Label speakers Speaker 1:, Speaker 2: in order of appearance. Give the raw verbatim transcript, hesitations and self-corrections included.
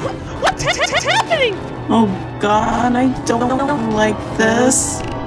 Speaker 1: What's happening?
Speaker 2: Oh God, I don't like this.